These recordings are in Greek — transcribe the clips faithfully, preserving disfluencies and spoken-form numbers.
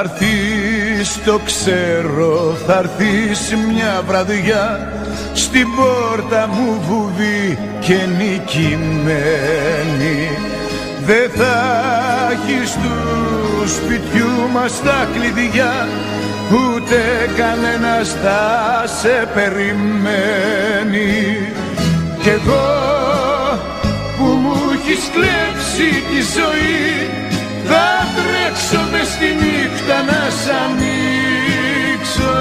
Θa'ρθεις, το ξέρω, θa'ρθεις μια βραδιά στην πόρτα μου βουβή και νικημένη. Δε θα έχεις του σπιτιού μας τα κλειδιά, ούτε κανένας θα σε περιμένει. Κι εγώ που μου έχεις κλέψει τη ζωή, θα τρέξω μες στη νύχτα να σ' ανοίξω.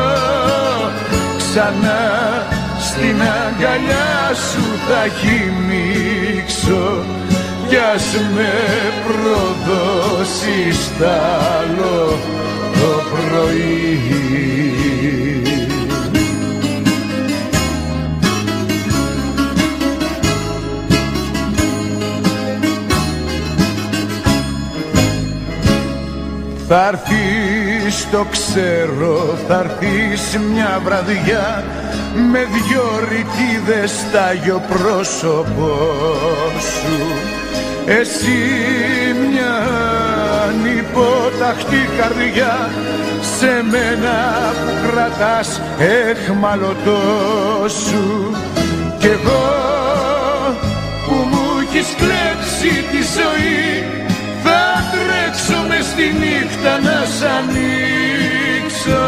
Ξανά στην αγκαλιά σου θα χυμίξω, κι ας με προδώσεις τ' άλλο το πρωί. Θa'ρθεις, το ξέρω, θa'ρθεις μια βραδιά με δυο ρητίδες στα γιο πρόσωπό σου. Εσύ μια ανυπόταχτη καρδιά, σε μένα που κρατάς εχμαλωτό σου. Κι εγώ που μου έχεις κλέψει τη ζωή, θα τρέξω μες τη νύχτα να σ' ανοίξω.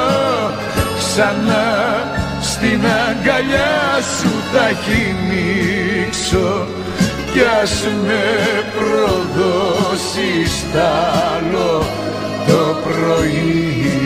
Ξανά στην αγκαλιά σου θα χυμίξω, κι ας με προδώσεις τ' άλλο το πρωί.